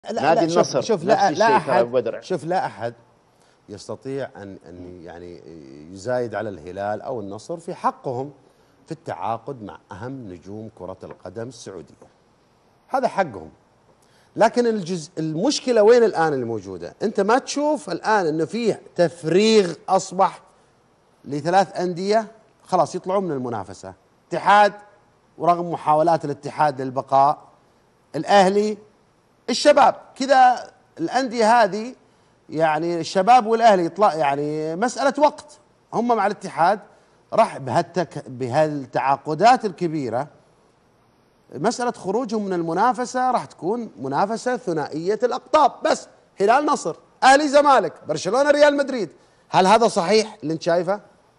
نادي النصر شوف نفس الشيء ترى أحد أبو بدر. شوف لا أحد يستطيع أن يعني يزايد على الهلال أو النصر في حقهم في التعاقد مع أهم نجوم كرة القدم السعودية، هذا حقهم. لكن المشكلة وين الآن اللي موجودة؟ أنت ما تشوف الآن أنه فيه تفريغ أصبح لثلاث أندية خلاص يطلعون من المنافسة، اتحاد ورغم محاولات الاتحاد للبقاء، الأهلي، الشباب، كذا الأندية هذه يعني الشباب والأهلي يطلع يعني مسألة وقت، هم مع الاتحاد راح بهالتعاقدات الكبيرة مسألة خروجهم من المنافسة راح تكون منافسة ثنائية الأقطاب بس، هلال نصر، أهلي زمالك، برشلونة ريال مدريد. هل هذا صحيح اللي انت شايفه؟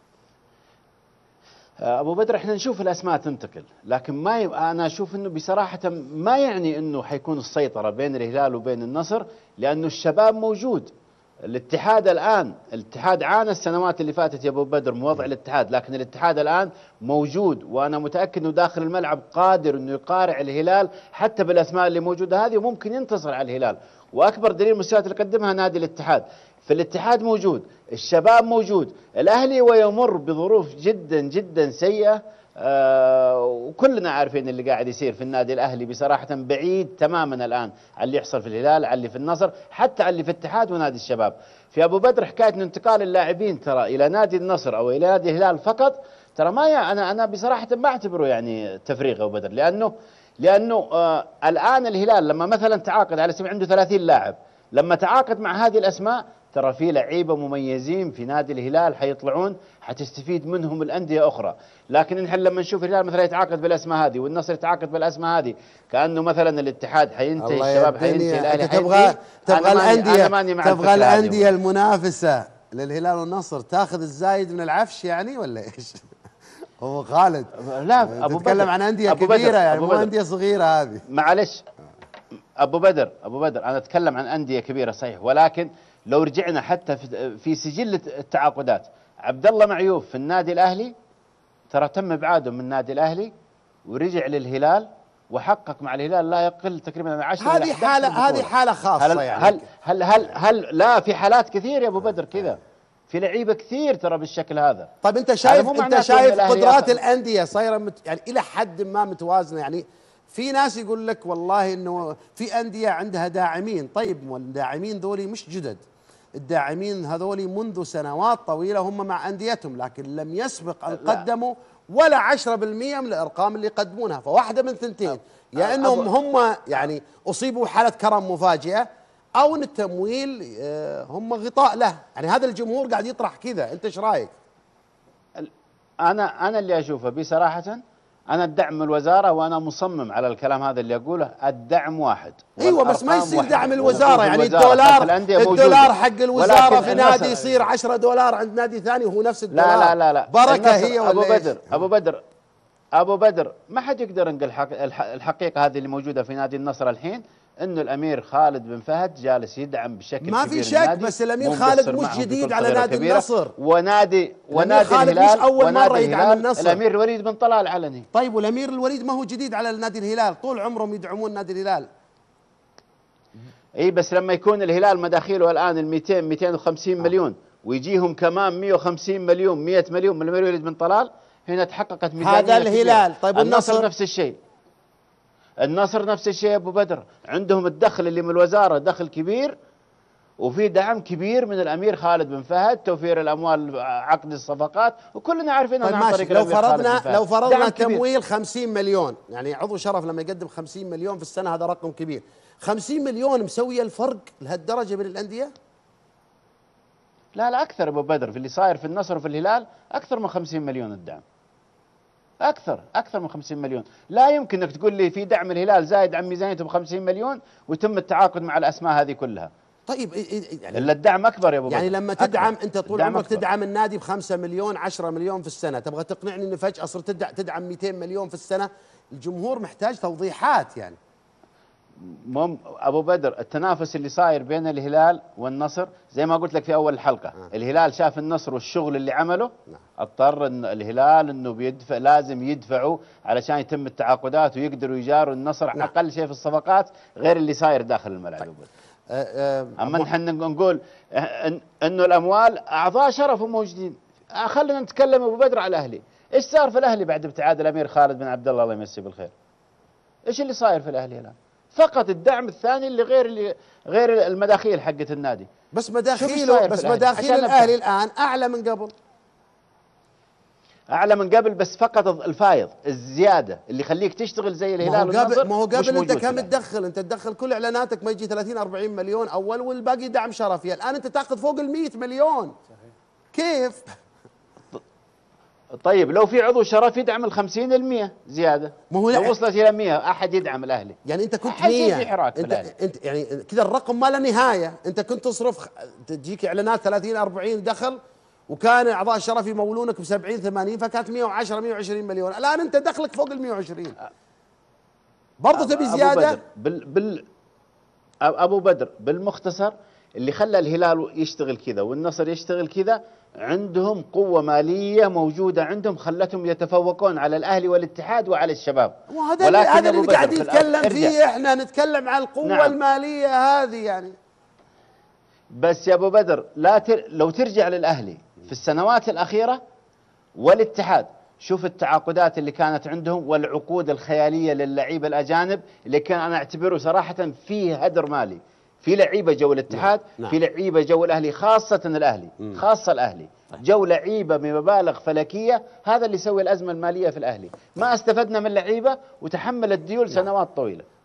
ابو بدر احنا نشوف الاسماء تنتقل، لكن ما انا اشوف انه بصراحه ما يعني انه حيكون السيطره بين الهلال وبين النصر، لانه الشباب موجود. الاتحاد الان، الاتحاد عانى السنوات اللي فاتت يا ابو بدر من وضع الاتحاد، لكن الاتحاد الان موجود، وانا متاكد انه داخل الملعب قادر انه يقارع الهلال حتى بالاسماء اللي موجوده هذه، وممكن ينتصر على الهلال. واكبر دليل المستويات اللي قدمها نادي الاتحاد. فالاتحاد موجود، الشباب موجود، الاهلي ويمر بظروف جدا جدا سيئه، وكلنا عارفين اللي قاعد يصير في النادي الاهلي بصراحه بعيد تماما الان عن اللي يحصل في الهلال، عن اللي في النصر، حتى عن اللي في الاتحاد ونادي الشباب. في ابو بدر حكايه انتقال اللاعبين ترى الى نادي النصر او الى نادي الهلال فقط، ترى ما انا بصراحه ما اعتبره يعني تفريغ ابو بدر، لانه الان الهلال لما مثلا تعاقد على سبيل عنده 30 لاعب، لما تعاقد مع هذه الاسماء ترى في لعيبه مميزين في نادي الهلال حيطلعون، حتستفيد منهم الانديه اخرى. لكن نحن لما نشوف الهلال مثلا يتعاقد بالاسماء هذه والنصر يتعاقد بالاسماء هذه، كانه مثلا الاتحاد حينتهي، الشباب حينتهي، الاهلي حينتهي. تبغى الانديه، تبغى الانديه المنافسه للهلال والنصر تاخذ الزايد من العفش يعني ولا ايش؟ هو خالد لا ابو تتكلم عن انديه كبيره يعني مو انديه صغيره هذه. معلش ابو بدر انا اتكلم عن انديه كبيره صحيح، ولكن لو رجعنا حتى في سجل التعاقدات، عبد الله معيوف في النادي الاهلي ترى تم ابعاده من النادي الاهلي ورجع للهلال وحقق مع الهلال لا يقل تقريبا من 10 هذه حاله، هذه حاله خاصه هل يعني. هل لا في حالات كثير يا ابو بدر كذا، في لعيبه كثير ترى بالشكل هذا. طيب انت شايف قدرات الانديه صايره يعني الى حد ما متوازنه يعني؟ في ناس يقول لك والله انه في انديه عندها داعمين، طيب والداعمين ذولي مش جدد، الداعمين هذولي منذ سنوات طويله هم مع انديتهم، لكن لم يسبق ان قدموا ولا 10% من الارقام اللي يقدمونها، فواحده من ثنتين، يا انهم هم يعني اصيبوا حاله كرم مفاجئه، او ان التمويل هم غطاء له، يعني هذا الجمهور قاعد يطرح كذا، انت ايش رايك؟ انا اللي اشوفه بصراحه، انا الدعم الوزاره، وانا مصمم على الكلام هذا اللي اقوله، الدعم واحد. ايوه بس ما يصير دعم الوزاره يعني الدولار حق الوزاره في نادي يصير $10 عند نادي ثاني وهو نفس الدولار. لا بركه هي ولا ابو بدر ما حد يقدر ينقل الحقيقه هذه اللي موجوده في نادي النصر الحين، انه الامير خالد بن فهد جالس يدعم بشكل كبير، ما في شك، بس الامير خالد مش جديد على نادي النصر، ونادي الهلال مش اول مره يدعم النصر، الامير الوليد بن طلال علني. طيب والامير الوليد ما هو جديد على نادي الهلال، طول عمرهم يدعمون نادي الهلال. اي بس لما يكون الهلال مداخيله الان ال 200 250 مليون ويجيهم كمان 150 مليون 100 مليون من الامير الوليد بن طلال، هنا تحققت ميزانيه هذا الهلال كبيرة. طيب النصر نفس الشيء، النصر نفس الشيء يا ابو بدر، عندهم الدخل اللي من الوزاره دخل كبير، وفي دعم كبير من الامير خالد بن فهد، توفير الاموال، عقد الصفقات، وكلنا عارفين طيب عن طريق لو فرضنا تمويل 50 مليون، يعني عضو شرف لما يقدم 50 مليون في السنه هذا رقم كبير، 50 مليون مسويه الفرق لهالدرجه بين الانديه؟ لا اكثر ابو بدر، في اللي صاير في النصر وفي الهلال اكثر من 50 مليون الدعم، اكثر من 50 مليون. لا يمكن انك تقول لي في دعم الهلال زايد عن ميزانيته ب 50 مليون ويتم التعاقد مع الاسماء هذه كلها. طيب يعني الا الدعم اكبر يا ابو بدر، يعني لما تدعم انت طول عمرك تدعم النادي ب5 مليون 10 مليون في السنه، تبغى تقنعني ان فجاه صرت تدعم 200 مليون في السنه؟ الجمهور محتاج توضيحات يعني. ابو بدر، التنافس اللي صاير بين الهلال والنصر زي ما قلت لك في اول الحلقه، الهلال شاف النصر والشغل اللي عمله، اضطر ان الهلال انه بيدفع، لازم يدفعوا علشان يتم التعاقدات ويقدروا يجاروا النصر اقل شيء في الصفقات غير اللي صاير داخل الملعب. اما نحن نقول انه الاموال اعضاء شرف موجودين. خلينا نتكلم ابو بدر على الاهلي. ايش صار في الاهلي بعد ابتعاد الامير خالد بن عبد الله يمسيه بالخير؟ ايش اللي صاير في الاهلي الان؟ فقط الدعم الثاني اللي غير المداخيل حقت النادي. بس مداخيل الاهلي الان اعلى من قبل. اعلى من قبل، بس فقط الفايض الزياده اللي يخليك تشتغل زي الهلال والنصر. ما هو قبل انت كم تدخل؟ انت تدخل كل اعلاناتك ما يجي 30 40 مليون اول، والباقي دعم شرفي. الان انت تاخذ فوق ال 100 مليون. كيف؟ طيب لو في عضو شرف يدعم ال 50% زياده، لو وصلت الى 100 احد يدعم الاهلي. يعني انت كنت 100، انت يعني كذا الرقم ما له نهايه. انت كنت تصرف، تجيك اعلانات 30 40 دخل، وكان اعضاء الشرف يمولونك ب 70 80، فكانت 110 120 مليون. الان انت دخلك فوق ال 120، برضه تبي زياده. ابو بدر بالمختصر اللي خلى الهلال يشتغل كذا والنصر يشتغل كذا، عندهم قوة مالية موجودة عندهم خلتهم يتفوقون على الأهلي والاتحاد وعلى الشباب. هذا اللي قاعد يتكلم فيه. احنا نتكلم عن القوة المالية هذه يعني. بس يا أبو بدر لو ترجع للأهلي في السنوات الأخيرة والاتحاد، شوف التعاقدات اللي كانت عندهم والعقود الخيالية للعيبة الأجانب اللي كان أنا أعتبره صراحة فيه هدر مالي. في لعيبه جو الاتحاد، في لعيبه جو الاهلي، خاصه الاهلي، خاصه الاهلي جو لعيبه بمبالغ فلكيه. هذا اللي يسوي الازمه الماليه في الاهلي. ما استفدنا من لعيبه وتحمل الديول سنوات طويله.